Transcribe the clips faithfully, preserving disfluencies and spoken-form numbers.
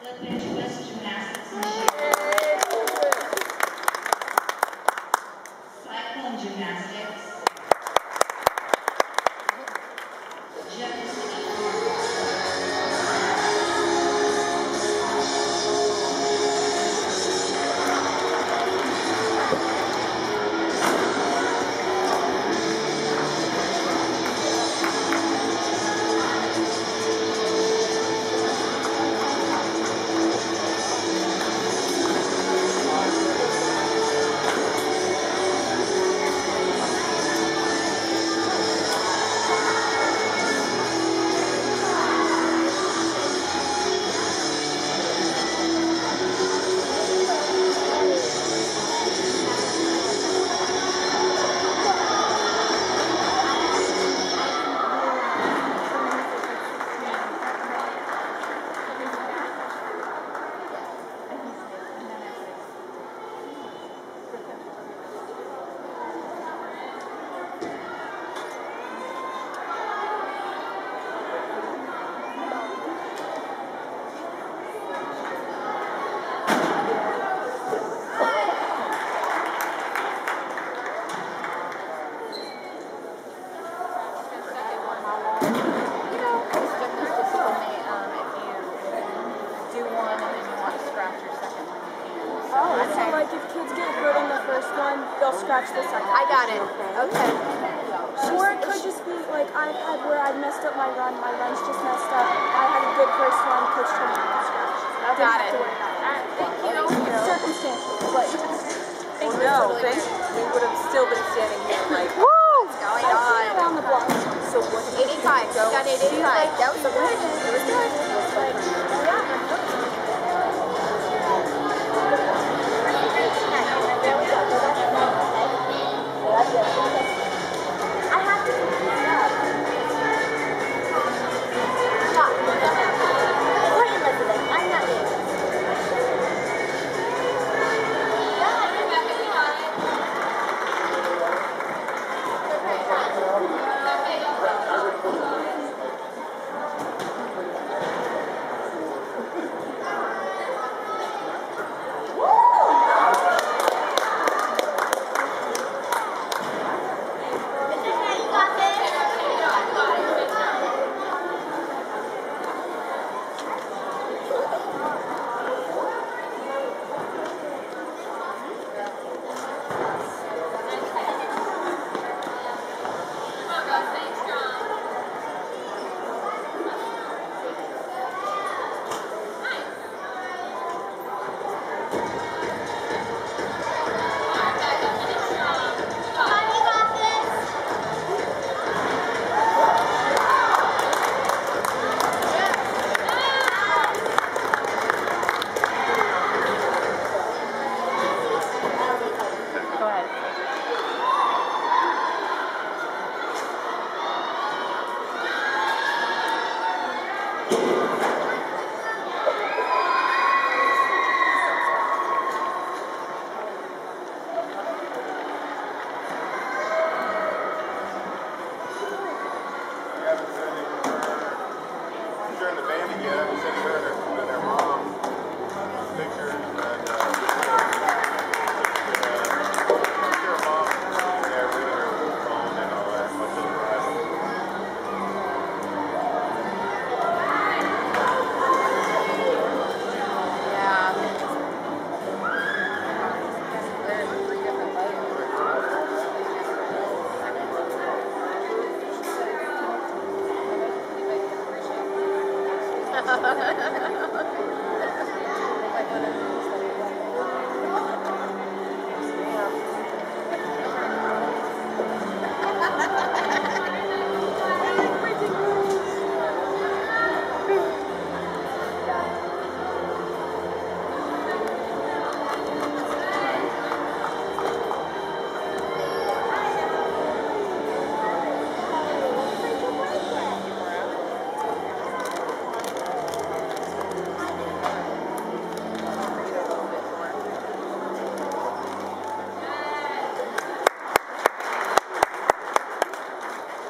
Scratch the second. I got it. Okay. Or it could just be like I've had where I messed up my run. My run's just messed up. I had a good first run. Coach told me to scratch. I got it. Thank you. Circumstantial, but oh no, thank we would have still been standing here like. Woo! What's going I've on? seen around the block. So what? eighty-five. You got it. eighty-five. That was good. It was good. Like, yeah. I have to keep this up. Wait, Elizabeth, I'm not doing this.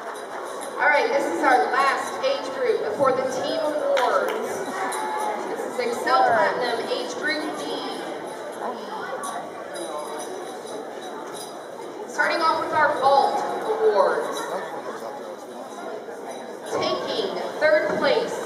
This is our last age group before the team awards. This is Xcel Platinum, age group D. Starting off with our Vault Awards. Taking third place